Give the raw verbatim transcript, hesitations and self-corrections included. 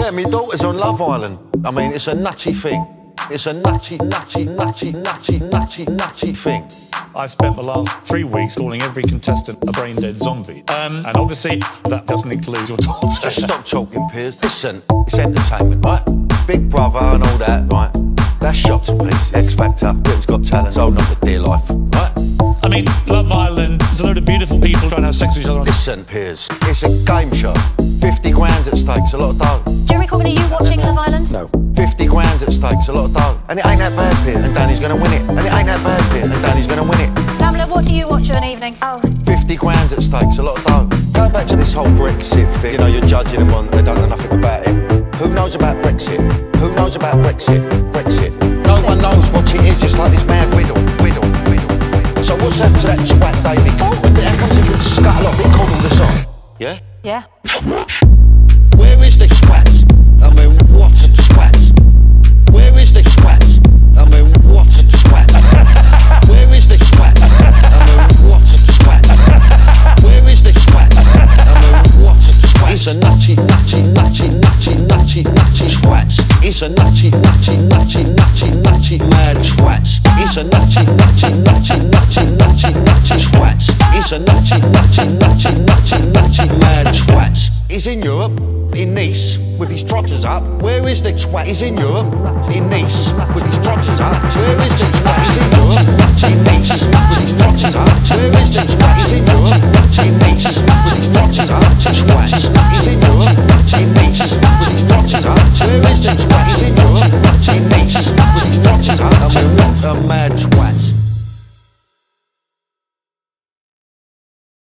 met my daughters on Love Island. I mean, it's a nutty thing. It's a nutty, nutty, nutty, nutty, nutty, nutty thing. I've spent the last three weeks calling every contestant a brain-dead zombie. Um, and obviously, that doesn't include your daughter. Just stop talking, Piers. Listen, it's entertainment, right? Big Brother and all that, right? That's shot to pieces. X Factor, Britain's Got Talent, sold not the dear life, right? I mean, Love Island, it's a load of beautiful people trying to have sex with each other. Listen, Piers, it's a game show. fifty grand at stake, it's a lot of dough. Jeremy Corbyn, are you watching Love Island? No. fifty grand at stake, it's a lot of dough. And it ain't that bad, Piers, and Danny's gonna win it. And it ain't that bad, Piers, and Danny's gonna win it. Pamela, what do you watch of an evening? Oh. fifty grand at stake, it's a lot of dough. Going back to this whole Brexit thing, you know, you're judging them on, they don't know nothing about it. Who knows about Brexit? Who knows about Brexit? Brexit. No one knows what it is, it's like this mad riddle, riddle, riddle. So what's happened to that twat David Corbyn? How comes he can scuttle off and cobble this on? Yeah? Yeah. Where is the swat? I mean, what's the swat? Where is the swat? I mean, what's the swat? Where is the swat? I mean, what's the swat? Where is the swat? I mean, what's the swat? It's a nutty, nutty, nutty, nutty, nutty, nutty swat. It's a nutty, nutty, nutty, nutty, nutty, mad swat. It's a nutty, nutty, nutty, nutty, nutty, nutty swat. It's a nutty, nutty, nutty, nutty, nutty, mad swat. He's in Europe, in Nice, with his trotters up. Where is the twat? He's in Europe, in Nice, with his trotters up. Where is the twat? He's in Europe, in Nice, with his trotters up. Where is the twat? He's in Europe, in Nice, with his trotters up. Twat. He's in Europe, in Nice, with his trotters up. Where is the twat? He's in Europe, in Nice, with his trotters up. I mean, what a mad twat.